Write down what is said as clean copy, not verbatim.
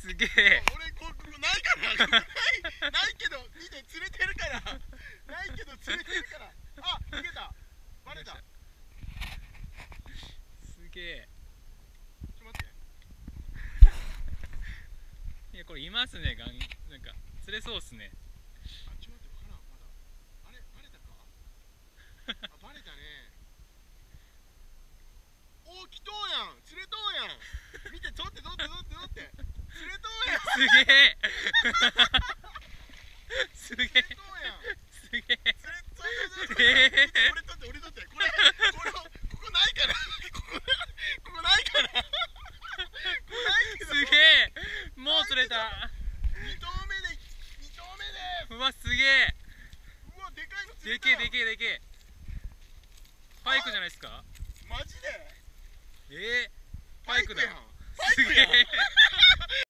すげえ。 俺ここないからないけど見て釣れてるからないけど釣れてるから。あ、逃げた。バレた。 すげえ。 ちょっと待って。 いやこれいますね。なんか釣れそうっすね。 あ、ちょっと待って、わからんまだ。あれバレたか。あ、バレたね。おー、来とうやん。釣れとうやん。見て、取って釣れとうやん。 すげえ。すげえ。 釣れとうやん。 すげえ。 釣れ俺取ってこれここないからここないからここないけど。 すげえ。もう釣れた。 2投目でうわすげえ。 うわ、でかいの釣でけえれたよ。 でけえでけえ。パイクじゃないですか。 マジでパイクだ。 やん。 すげえ。